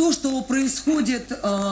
то, что происходит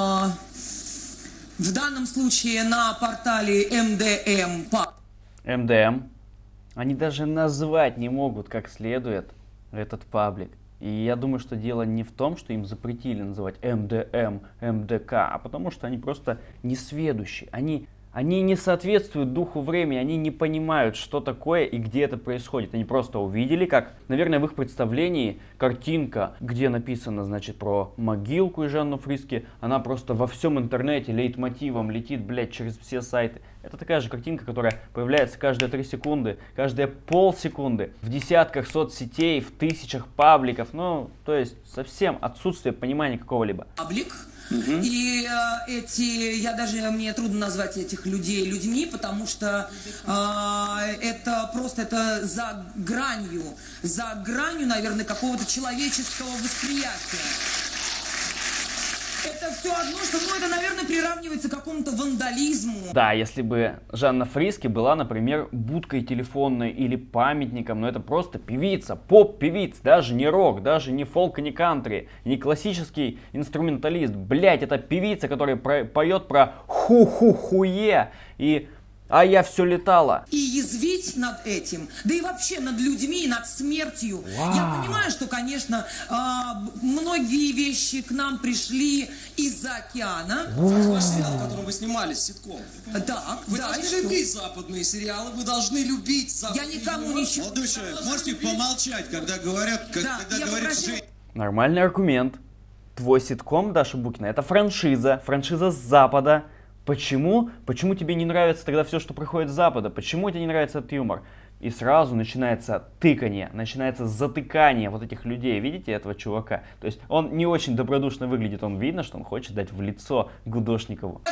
в данном случае на портале МДМ. МДМ. Они даже назвать не могут как следует этот паблик. И я думаю, что дело не в том, что им запретили называть МДМ, МДК, а потому что они просто несведущие. Они не соответствуют духу времени, они не понимают, что такое и где это происходит. Они просто увидели, как, наверное, в их представлении картинка, где написано, значит, про могилку и Жанну Фриске, она просто во всем интернете лейтмотивом летит, блядь, через все сайты. Это такая же картинка, которая появляется каждые 3 секунды, каждые полсекунды, в десятках соцсетей, в тысячах пабликов. Ну, то есть совсем отсутствие понимания какого-либо. Паблик. И мне трудно назвать этих людей людьми, потому что это за гранью, наверное, какого-то человеческого восприятия. Это все одно, что, это, наверное, приравнивается к какому-то вандализму. Да, если бы Жанна Фриске была, например, будкой телефонной или памятником, но это просто певица, поп-певица, даже не рок, даже не фолк, не кантри, не классический инструменталист. Блять, это певица, которая поет про ху-ху-хуе и... А я все летала. И язвить над этим, да и вообще над людьми, над смертью. Я понимаю, что, конечно, многие вещи к нам пришли из-за океана. Ваш сериал, в котором вы снимались, ситком. Да, вы должны любить западные сериалы, вы должны любить западные. Я никому ничего... Молодой человек, можете помолчать, когда говорят, когда говорит Жень? Нормальный аргумент. Твой ситком, Даша Букина, это франшиза с Запада. Почему тебе не нравится тогда все, что приходит с Запада? Почему тебе не нравится этот юмор? И сразу начинается тыканье, начинается затыкание вот этих людей. Видите этого чувака? То есть он не очень добродушно выглядит, он видно, что он хочет дать в лицо Гудошникову.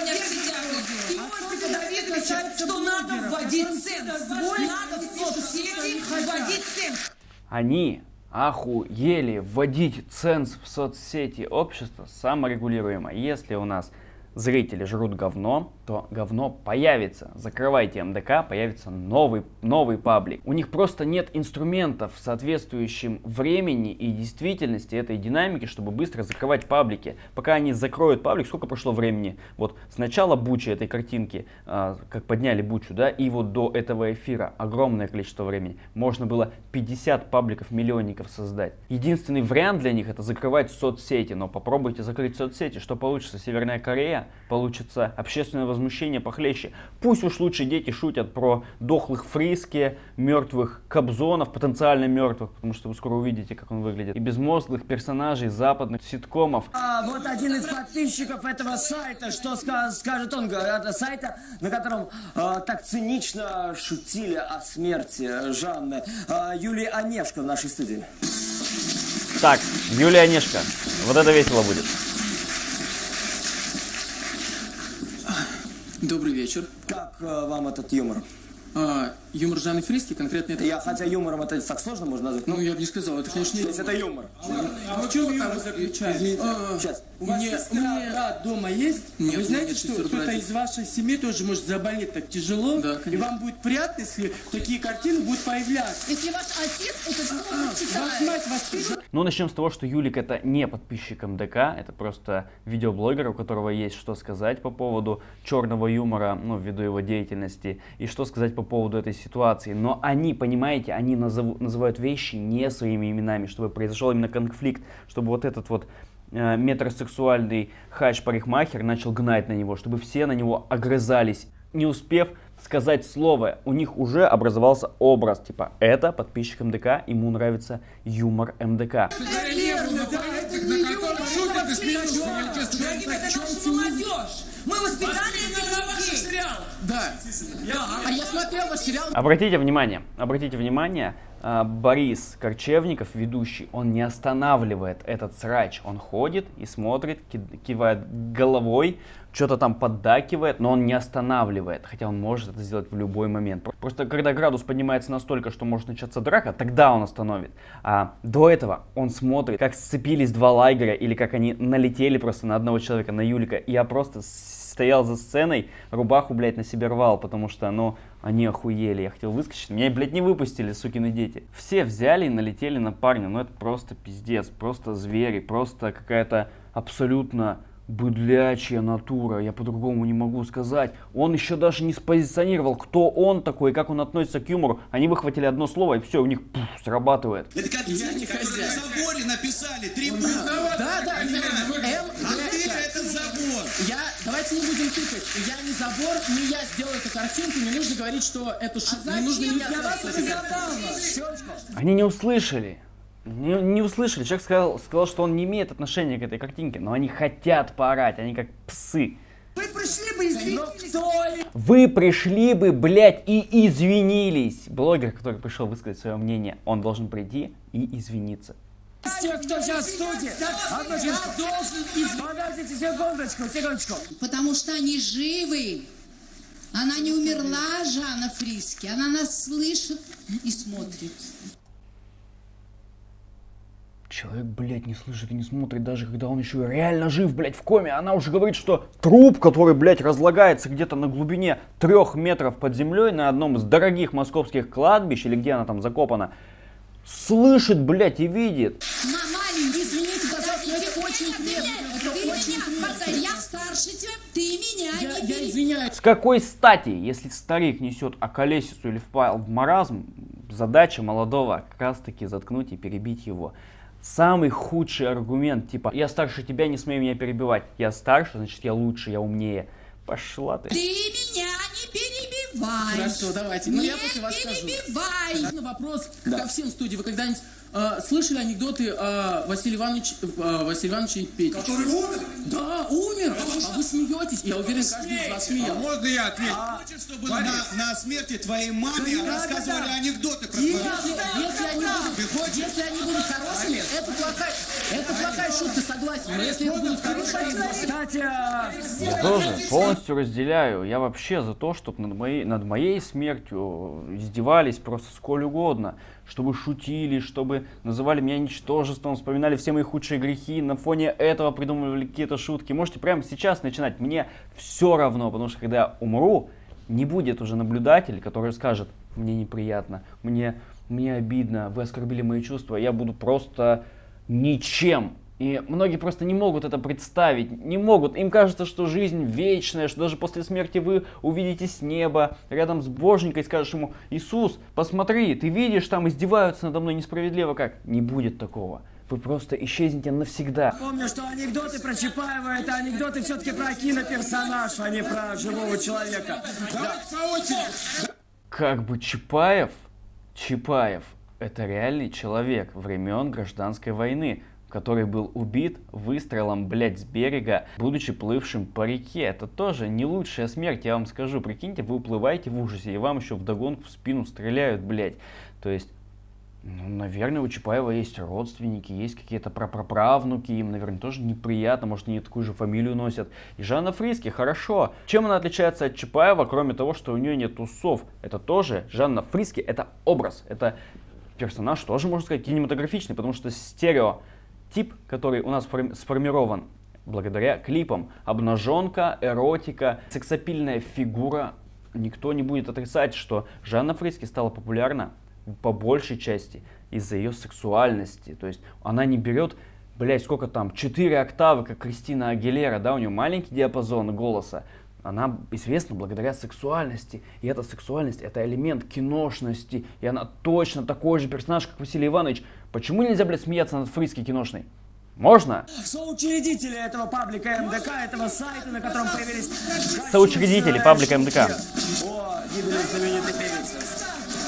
Что надо вводить ценз, надо в соцсети вводить ценз. Они охуели вводить ценз в соцсети. Общество саморегулируемо. Если у нас зрители жрут говно, то говно появится. Закрывайте МДК, появится новый паблик. У них просто нет инструментов, соответствующим времени и действительности этой динамики, чтобы быстро закрывать паблики. Пока они закроют паблик, сколько прошло времени? Вот с начала Бучи этой картинки, как подняли Бучу, да, и вот до этого эфира огромное количество времени. Можно было 50 пабликов-миллионников создать. Единственный вариант для них это закрывать соцсети, но попробуйте закрыть соцсети, что получится? Северная Корея, получится общественное возмущение похлеще. Пусть уж лучше дети шутят про дохлых Фриске, мертвых Кобзонов, потенциально мертвых, потому что вы скоро увидите, как он выглядит, и безмозглых персонажей западных ситкомов. Вот один из подписчиков этого сайта, что скажет он, это сайта, на котором так цинично шутили о смерти Жанны. Юлия Онешко в нашей студии. Так, Юлия Онешко, вот это весело будет. Добрый вечер. Как вам этот юмор? Юмор Жанны Фриске конкретно это... Хотя юмором это так сложно можно назвать. Ну, я бы не сказал, это, конечно, не... Это юмор. А в чем юмор заключается? Сейчас. У вас брат дома есть? Нет, вы знаете, что кто-то из вашей семьи тоже может заболеть так тяжело? Да, и вам будет приятно, если такие картины будут появляться. Если ваш отец это слово читает. Вас мать воспитывает. Ну, начнем с того, что Юлик это не подписчик МДК, это просто видеоблогер, у которого есть что сказать по поводу черного юмора, ну, ввиду его деятельности, и что сказать по поводу этой ситуации. Но они, понимаете, они называют вещи не своими именами, чтобы произошел именно конфликт, чтобы вот этот вот метросексуальный хач-парикмахер начал гнать на него, чтобы все на него огрызались, не успев сказать слово. У них уже образовался образ, типа, это подписчик МДК, ему нравится юмор МДК. Мы воспитали этих людей. Да. А я смотрел ваш сериал. Обратите внимание, Борис Корчевников, ведущий, он не останавливает этот срач. Он ходит и смотрит, кивает головой, что-то там поддакивает, но он не останавливает. Хотя он может это сделать в любой момент. Просто когда градус поднимается настолько, что может начаться драка, тогда он остановит. А до этого он смотрит, как сцепились два лагеря, или как они налетели просто на одного человека, на Юлика. И я просто стоял за сценой, рубаху, блядь, на себе рвал, потому что, ну, они охуели. Я хотел выскочить, меня, блядь, не выпустили, сукины дети. Все взяли и налетели на парня, ну это просто пиздец, просто звери, просто какая-то абсолютно быдлячья натура, я по-другому не могу сказать. Он еще даже не спозиционировал, кто он такой, как он относится к юмору. Они выхватили одно слово, и все, у них срабатывает. Это как те, которые на заборе написали 3 буквы. Да, Это забор. Давайте не будем тыкать. Я не забор, не я сделал эту картинку, не нужно говорить, что это шутка. Не нужно меня Они не услышали. Не услышали. Человек сказал, что он не имеет отношения к этой картинке, но они хотят поорать, они как псы. Вы пришли бы извинились. Вы пришли бы, блядь, и извинились. Блогер, который пришел высказать свое мнение, он должен прийти и извиниться. Те, кто сейчас в студии, подождите секундочку. Потому что они живы. Она не умерла, Жанна Фриске. Она нас слышит и смотрит. Человек, блядь, не слышит и не смотрит, даже когда он еще реально жив, блядь, в коме. Она уже говорит, что труп, который, блядь, разлагается где-то на глубине 3 метров под землей на одном из дорогих московских кладбищ, или где она там закопана, слышит, блядь, и видит. Маленький, извините, пожалуйста, это очень крепко. Я старше тебя, ты меня не бери. Я извиняюсь. С какой стати, если старик несет околесицу или впал в маразм, задача молодого как раз таки заткнуть и перебить его. Самый худший аргумент, типа, я старше тебя, не смей меня перебивать. Я старше, значит я лучше, я умнее. Пошла ты. Ты меня не перебивай. Хорошо, давайте. Но я после вас скажу. Перебивай. Вопрос ко всем студии. Вы когда-нибудь слышали анекдоты Василия Ивановича и Пети? Который умер? Да, умер. А вы смеетесь. Я уверен, каждый из вас смеется. Можно я отвечу? Хочешь, чтобы на смерти твоей маме рассказывали анекдоты про твою Если они будут хорошими, это плохая шутка, согласен. Но если это будут хорошие анекдоты... Кстати, Я тоже полностью разделяю. Я вообще за то, чтобы над моей смертью издевались просто сколь угодно. Чтобы шутили, чтобы называли меня ничтожеством, вспоминали все мои худшие грехи, на фоне этого придумывали какие-то шутки. Можете прямо сейчас начинать, мне все равно, потому что когда я умру, не будет уже наблюдатель, который скажет, мне неприятно, мне обидно, вы оскорбили мои чувства, я буду просто ничем. И многие просто не могут это представить, не могут. Им кажется, что жизнь вечная, что даже после смерти вы увидите с неба, рядом с Боженькой, скажешь ему, Иисус, посмотри, ты видишь, там издеваются надо мной несправедливо как. Не будет такого. Вы просто исчезнете навсегда. помню, что анекдоты про Чапаева, это анекдоты все-таки про киноперсонаж, а не про живого человека. Как бы Чапаев, это реальный человек времен Гражданской войны, который был убит выстрелом, блядь, с берега, будучи плывшим по реке. Это тоже не лучшая смерть, я вам скажу. Прикиньте, вы уплываете в ужасе, и вам еще вдогонку в спину стреляют, блядь. То есть, ну, наверное, у Чапаева есть родственники, есть какие-то прапраправнуки, им, наверное, тоже неприятно, может, они такую же фамилию носят. И Жанна Фриске, хорошо. Чем она отличается от Чапаева, кроме того, что у нее нет усов? Это тоже Жанна Фриске, это образ, это персонаж, тоже, можно сказать, кинематографичный, потому что стереотип, который у нас сформирован благодаря клипам, обнаженка, эротика, сексапильная фигура, никто не будет отрицать, что Жанна Фриске стала популярна по большей части из-за ее сексуальности. То есть она не берет, блять, сколько там, 4 октавы, как Кристина Агилера, да, у нее маленький диапазон голоса. Она известна благодаря сексуальности. И эта сексуальность, это элемент киношности. И она точно такой же персонаж, как Василий Иванович. Почему нельзя, блядь, смеяться над Фриске киношной? Можно? Соучредители этого паблика МДК, этого сайта, на котором появились... Соучредители паблика МДК. О, гибели знаменитой певицы.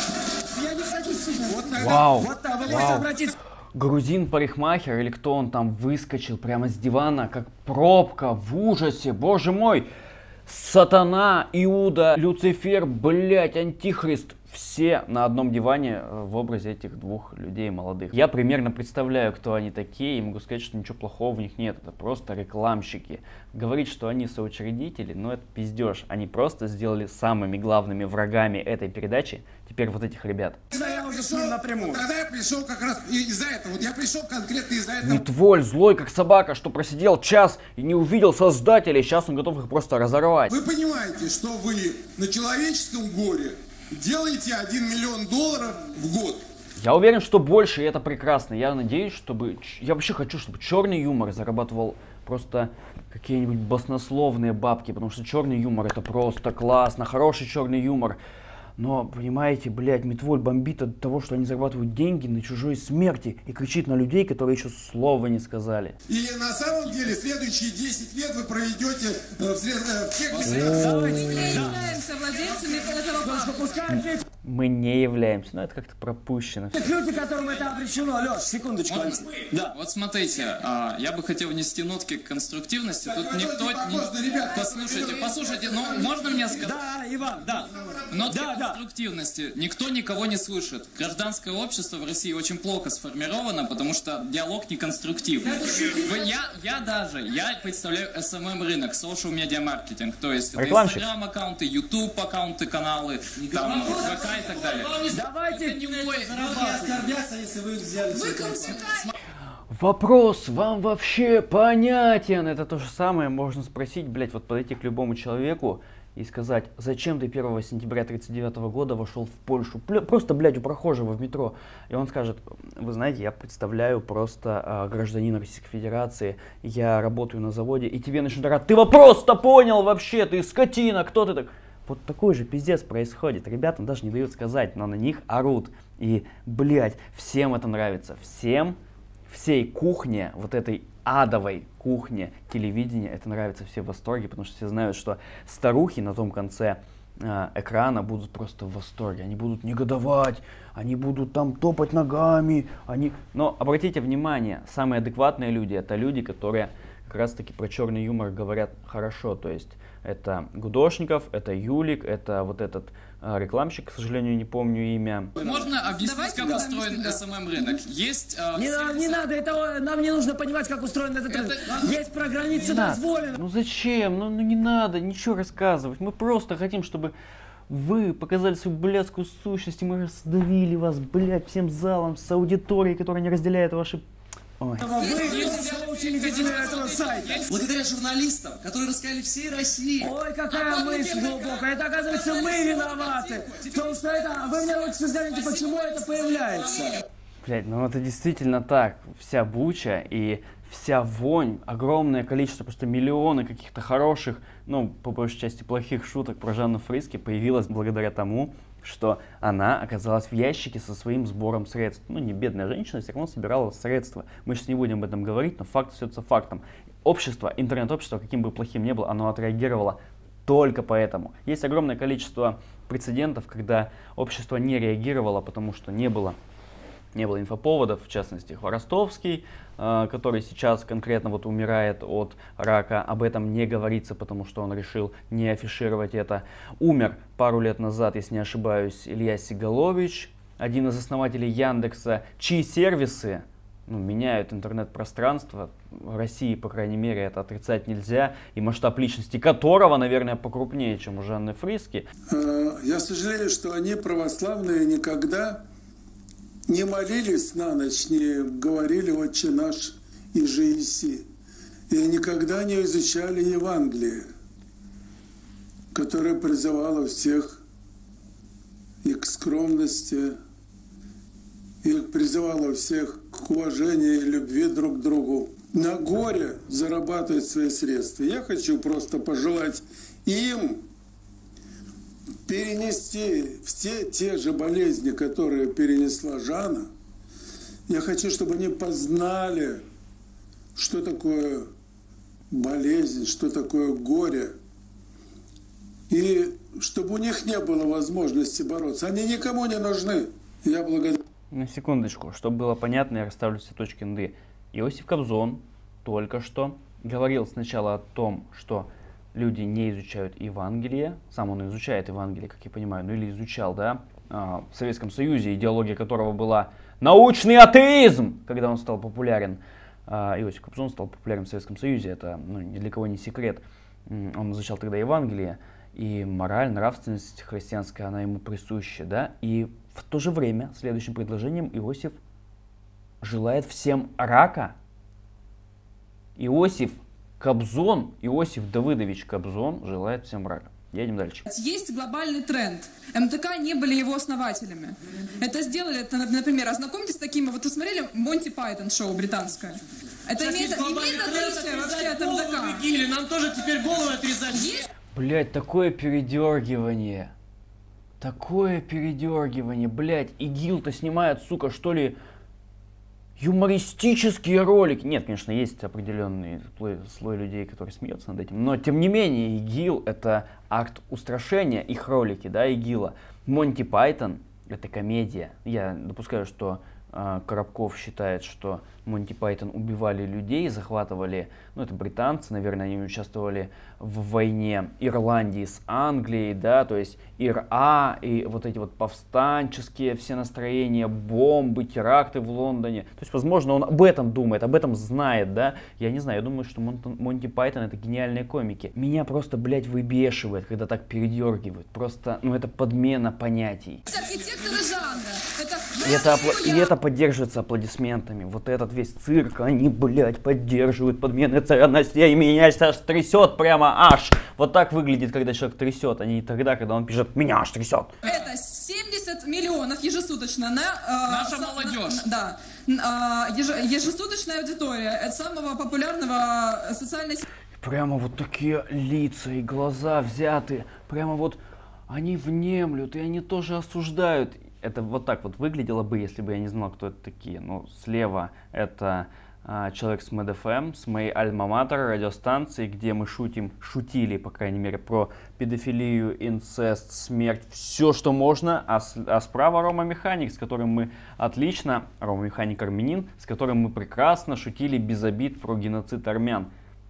Вау. Вот так, вы можете обратиться... Грузин-парикмахер или кто он там выскочил прямо с дивана, как пробка, в ужасе, боже мой. Сатана, Иуда, Люцифер, блять, Антихрист. Все на одном диване в образе этих двух людей молодых. Я примерно представляю, кто они такие, и могу сказать, что ничего плохого в них нет. Это просто рекламщики. Говорить, что они соучредители, ну это пиздеж. Они просто сделали самыми главными врагами этой передачи теперь вот этих ребят. Я уже с ним напрямую. Тогда я пришел как раз из-за этого. Вот я пришел конкретно из-за этого. Нитволь, злой как собака, что просидел час и не увидел создателей, сейчас он готов их просто разорвать. Вы понимаете, что вы на человеческом горе делаете $1 миллион в год. Я уверен, что больше, и это прекрасно. Я надеюсь, чтобы... Я вообще хочу, чтобы черный юмор зарабатывал просто какие-нибудь баснословные бабки, потому что черный юмор это просто классно, хороший черный юмор. Но, понимаете, блядь, Митволь бомбит от того, что они зарабатывают деньги на чужой смерти и кричит на людей, которые еще слова не сказали. И на самом деле следующие 10 лет вы проведете в тех местах. Мы не являемся, но это как-то пропущено. Люди, которым это обречено, Леш, секундочку. Да. Вот смотрите, я бы хотел внести нотки конструктивности. Тут никто... Послушайте, ну можно мне сказать? Да, Иван, да. Нотки конструктивности. Никто никого не слышит. Гражданское общество в России очень плохо сформировано, потому что диалог не конструктивный. Я представляю SMM рынок, social media маркетинг, то есть Instagram аккаунты, YouTube аккаунты, каналы, там, ВК и так далее. Давайте не мой... оскорбятся, если вы их взяли. Вопрос вам вообще понятен? Это то же самое можно спросить, блядь, вот подойти к любому человеку и сказать, зачем ты 1 сентября 1939 года вошел в Польшу? Просто, блядь, у прохожего в метро. И он скажет, вы знаете, я представляю просто гражданина Российской Федерации, я работаю на заводе, и тебе начнут орать, ты вопрос-то понял вообще, ты скотина, кто ты так? Вот такой же пиздец происходит. Ребятам даже не дают сказать, но на них орут. И, блядь, всем это нравится. Всей кухне, вот этой адовой кухне телевидения, это нравится, все в восторге, потому что все знают, что старухи на том конце экрана будут просто в восторге. Они будут негодовать, они будут там топать ногами. Но обратите внимание, самые адекватные люди, это люди, которые как раз таки про черный юмор говорят хорошо. То есть это Гудошников, это Юлик, это вот этот рекламщик, к сожалению, не помню имя. Можно объяснить, как устроен SMM рынок? Есть... Не надо, нам не нужно понимать, как устроен этот рынок. Есть про границы дозволено. Ну зачем? Ну не надо ничего рассказывать. Мы просто хотим, чтобы вы показали свою блядскую сущность, и мы раздавили вас, блядь, всем залом, с аудиторией, которая не разделяет ваши... Ой. Благодаря журналистам, которые рассказали всей России. Ой, какая мысль глубокая. Это, оказывается, мы виноваты. В том, что это... Вы мне лучше скажите, почему это появляется. Блядь, ну это действительно так. Вся буча и вся вонь, огромное количество, просто миллионы каких-то хороших, ну, по большей части плохих шуток про Жанну Фриске появилось благодаря тому, что она оказалась в ящике со своим сбором средств. Ну, не бедная женщина, все равно собирала средства. Мы сейчас не будем об этом говорить, но факт остается фактом. Общество, интернет-общество, каким бы плохим ни было, оно отреагировало только поэтому. Есть огромное количество прецедентов, когда общество не реагировало, потому что не было инфоповодов, в частности, Хворостовский, который сейчас конкретно вот умирает от рака, об этом не говорится, потому что он решил не афишировать это. Умер пару лет назад, если не ошибаюсь, Илья Сигалович, один из основателей Яндекса, чьи сервисы меняют интернет-пространство. В России, по крайней мере, это отрицать нельзя, и масштаб личности которого, наверное, покрупнее, чем у Жанны Фриски. Я сожалею, что они, православные, никогда не молились на ночь, не говорили «Отче наш» и «Же еси». И никогда не изучали Евангелие, которое призывало всех и к скромности, и призывало всех к уважению и любви друг к другу. На горе зарабатывать свои средства. Я хочу просто пожелать им перенести все те же болезни, которые перенесла Жанна. Я хочу, чтобы они познали, что такое болезнь, что такое горе. И чтобы у них не было возможности бороться. Они никому не нужны. Я благодарю. На секундочку, чтобы было понятно, я расставлю все точки над «и». Иосиф Кобзон только что говорил сначала о том, что люди не изучают Евангелие. Сам он изучает Евангелие, как я понимаю, ну или изучал, да, в Советском Союзе, идеология которого была научный атеизм, когда он стал популярен. Иосиф Кобзон стал популярен в Советском Союзе, это ни для кого не секрет. Он изучал тогда Евангелие, и мораль, нравственность христианская, она ему присуща, да, и в то же время следующим предложением Иосиф желает всем рака. Иосиф Кобзон, Иосиф Давыдович Кобзон желает всем рака. Едем дальше. Есть глобальный тренд. МТК не были его основателями. Это сделали, например, ознакомьтесь с такими, вот вы смотрели Монти Пайтон шоу британское? Это имеет отличие вообще от МДК. Или нам тоже теперь голову отрезать? Блять, такое передергивание. Такое передергивание, блять. ИГИЛ-то снимает, сука, что ли, юмористические ролики. Нет, конечно, есть определенный слой людей, которые смеются над этим. Но, тем не менее, ИГИЛ — это акт устрашения, их ролики, да, ИГИЛа. Монти Пайтон — это комедия. Я допускаю, что Коробков считает, что Монти Пайтон убивали людей, захватывали, ну это британцы, наверное, они участвовали в войне Ирландии с Англией, да, то есть ИРА и вот эти вот повстанческие все настроения, бомбы, теракты в Лондоне. То есть, возможно, он об этом думает, об этом знает, да. Я не знаю, я думаю, что Монти Пайтон — это гениальные комики. Меня просто, блядь, выбешивает, когда так передергивают. Просто, ну это подмена понятий. Архитекторы жанра. И это поддерживается аплодисментами. Вот этот весь цирк, они, блядь, поддерживают подмены ценностей, и меня сейчас трясет прямо аж. Вот так выглядит, когда человек трясет, а не тогда, когда он пишет «меня аж трясет». Это 70 миллионов ежесуточно на... Наша молодежь. Да. Ежесуточная аудитория. Это самого популярного социальной сети. Прямо вот такие лица и глаза взяты. Прямо вот они внемлют, и они тоже осуждают. Это вот так вот выглядело бы, если бы я не знал, кто это такие. Ну, слева это человек с МДФМ, с моей альма-матер, радиостанции, где мы шутили, по крайней мере, про педофилию, инцест, смерть, все, что можно. А справа Рома Механик, с которым мы отлично, Рома Механик армянин, с которым мы прекрасно шутили без обид про геноцид армян.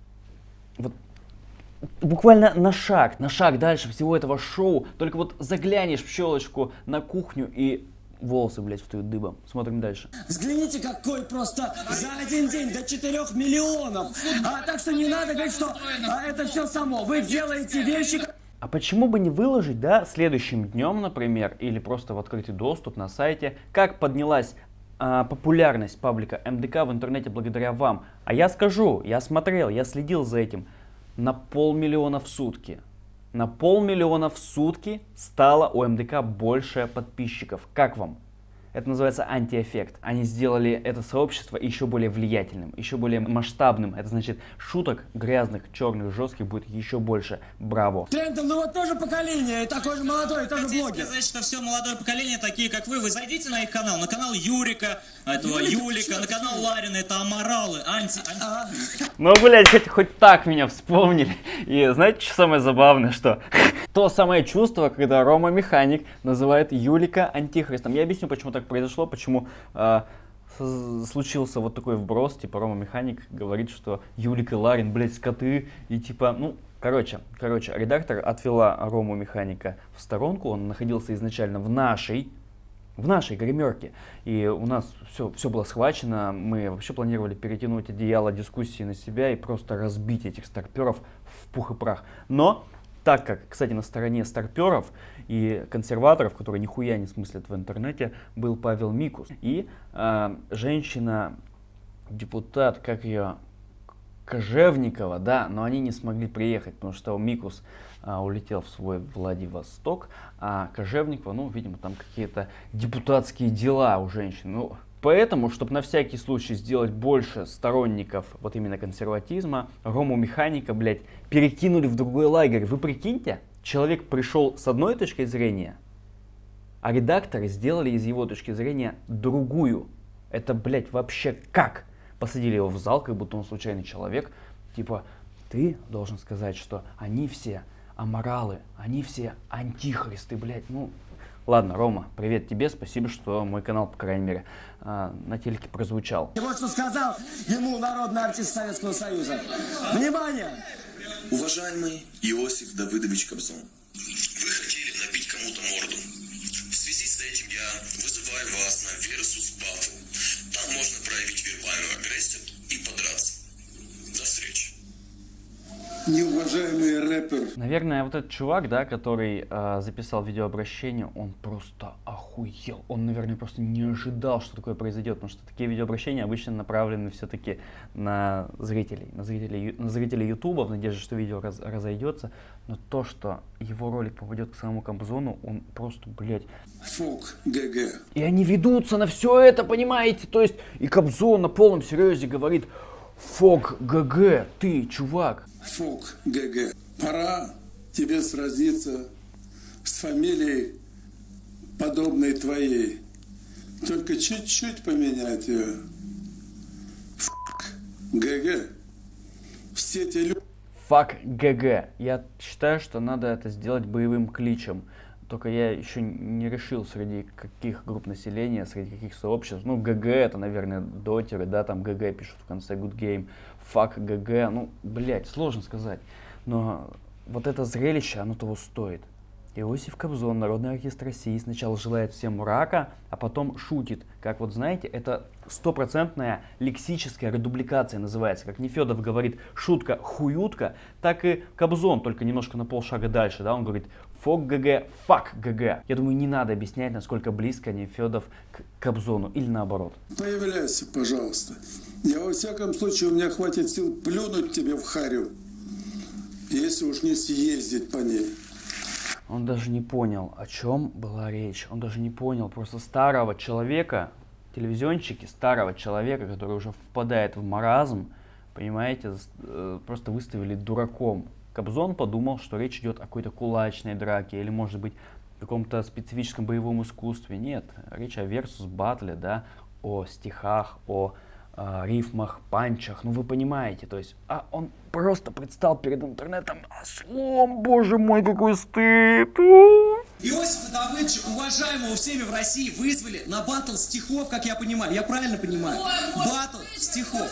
Вот. Буквально на шаг дальше всего этого шоу, только вот заглянешь в щелочку на кухню и волосы, блядь, встают дыбом. Смотрим дальше. Взгляните, какой просто за один день до 4 миллионов. Так что не надо говорить, что это все само. Вы делаете вещи... А почему бы не выложить, да, следующим днем, например, или просто в открытый доступ на сайте, как поднялась популярность паблика МДК в интернете благодаря вам? А я скажу, я смотрел, я следил за этим. На 500 000 в сутки. На 500 000 в сутки стало у МДК больше подписчиков. Как вам? Это называется антиэффект. Они сделали это сообщество еще более влиятельным, еще более масштабным. Это значит, шуток грязных, черных, жестких будет еще больше. Браво. Трентон, ну вот тоже поколение, и такой же молодой, тоже блогер. Сказать, что все молодое поколение такие, как вы зайдите на их канал, на канал Юрика, этого Юлика, на канал Ларина, это аморалы, Ну, блядь, хоть так меня вспомнили. И знаете, что самое забавное, что то самое чувство, когда Рома Механик называет Юлика антихристом. Я объясню, почему так произошло, почему случился вот такой вброс, типа Рома Механик говорит, что Юлик и Ларин, блядь, скоты, и типа, ну, короче, редактор отвела Рому Механика в сторонку, он находился изначально в нашей гримерке, и у нас все было схвачено, мы вообще планировали перетянуть одеяло дискуссии на себя и просто разбить этих старперов в пух и прах, но... Так как, кстати, на стороне старперов и консерваторов, которые нихуя не смыслят в интернете, был Павел Микус. И женщина, депутат, как ее, Кожевникова, да, но они не смогли приехать, потому что Микус улетел в свой Владивосток, а Кожевникова, ну, видимо, там какие-то депутатские дела у женщин. Ну, поэтому, чтобы на всякий случай сделать больше сторонников вот именно консерватизма, Рому Механика, блядь, перекинули в другой лагерь. Вы прикиньте, человек пришел с одной точки зрения, а редакторы сделали из его точки зрения другую. Это, блядь, вообще как? Посадили его в зал, как будто он случайный человек. Типа, ты должен сказать, что они все аморалы, они все антихристы, блядь, ну... Ладно, Рома, привет тебе, спасибо, что мой канал, по крайней мере, на телеке прозвучал. И вот что сказал ему народный артист Советского Союза. Внимание! Уважаемый Иосиф Давыдович Кобзон, вы хотели набить кому-то морду. В связи с этим я вызываю вас на Versus Battle. Там можно проявить вербальную агрессию и подраться. До встречи. Неуважаемый рэпер. Наверное, вот этот чувак, да, который записал видеообращение, он просто охуел. Он, наверное, просто не ожидал, что такое произойдет, потому что такие видеообращения обычно направлены все-таки на зрителей Ютуба, в надежде, что видео разойдется. Но то, что его ролик попадет к самому Кобзону, он просто, блядь... Фок, ГГ. И они ведутся на все это, понимаете? То есть и Кобзон на полном серьезе говорит: Фок ГГ, ты, чувак. Фок ГГ. Пора тебе сразиться с фамилией, подобной твоей. Только чуть-чуть поменять ее. Фок ГГ. Все те люди... Фак ГГ. Я считаю, что надо это сделать боевым кличем. Только я еще не решил, среди каких групп населения, среди каких сообществ. Ну, ГГ это, наверное, дотеры, да, там ГГ пишут в конце Good Game. Фак ГГ, ну, блять, сложно сказать. Но вот это зрелище, оно того стоит. Иосиф Кобзон, народный артист России, сначала желает всем рака, а потом шутит. Как вот знаете, это стопроцентная лексическая редубликация называется. Как Нефедов говорит шутка хуютка, так и Кобзон, только немножко на полшага дальше. Да? Он говорит фок ГГ, фак ГГ. Я думаю, не надо объяснять, насколько близко Нефедов к Кобзону или наоборот. Появляйся, пожалуйста. Я во всяком случае, у меня хватит сил плюнуть тебе в харю, если уж не съездить по ней. Он даже не понял, о чем была речь. Он даже не понял просто старого человека, телевизионщики старого человека, который уже впадает в маразм, понимаете, просто выставили дураком. Кобзон подумал, что речь идет о какой-то кулачной драке или, может быть, каком-то специфическом боевом искусстве. Нет, речь о versus батле, да, о стихах, о рифмах, панчах, ну вы понимаете, то есть, а он просто предстал перед интернетом ослом, боже мой, какой стыд. Иосифа Давыдовича, уважаемого всеми в России, вызвали на баттл стихов, как я понимаю, я правильно понимаю? Баттл стихов.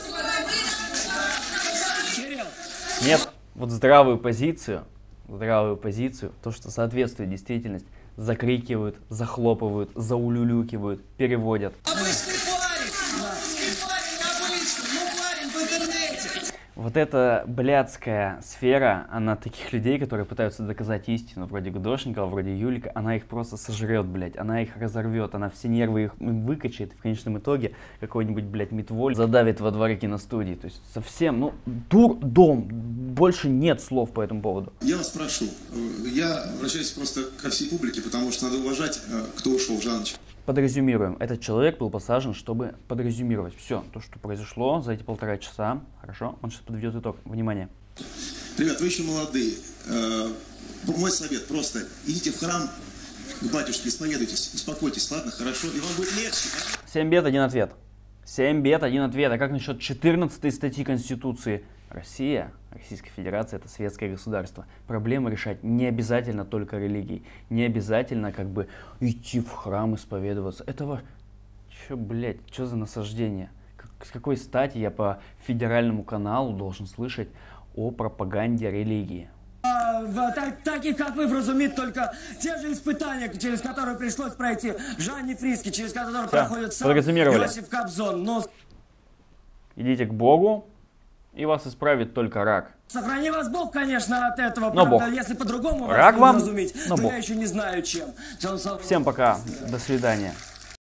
Нет, вот здравую позицию, то, что соответствует действительности, закрикивают, захлопывают, заулюлюкивают, переводят. Обычный парень, обычный, ну парень в интернете. Вот эта блядская сфера, она таких людей, которые пытаются доказать истину, вроде Гудошникова, вроде Юлика, она их просто сожрет, блядь, она их разорвет, она все нервы их выкачает, в конечном итоге какой-нибудь, блядь, Митволь задавит во дворе киностудии. То есть совсем, ну, дурдом, больше нет слов по этому поводу. Я вас прошу, я обращаюсь просто ко всей публике, потому что надо уважать, кто ушел в Жаныч. Подрезюмируем. Этот человек был посажен, чтобы подрезюмировать все то, что произошло за эти 1,5 часа. Хорошо? Он сейчас подведет итог. Внимание. Ребят, вы еще молодые. Мой совет просто идите в храм к батюшке, исповедуйтесь, успокойтесь, ладно, хорошо, и вам будет легче. 7 бед, 1 ответ. 7 бед, 1 ответ. А как насчет 14 статьи Конституции? Россия, Российская Федерация, это светское государство. Проблемы решать не обязательно только религией. Не обязательно как бы идти в храм исповедоваться. Этого, чё, блядь, что за насаждение? С какой стати я по федеральному каналу должен слышать о пропаганде религии? Таких, как вы, вразумит только те же испытания, через которые пришлось пройти Жанне Фриске, через которые проходит сам Иосиф Кобзон. Но... Идите к Богу, и вас исправит только рак. Сохрани вас Бог, конечно, от этого. Но правда, Бог. Если по-другому рак вас вам, вразумить, то Бог. я еще не знаю чем. Всем пока, до свидания.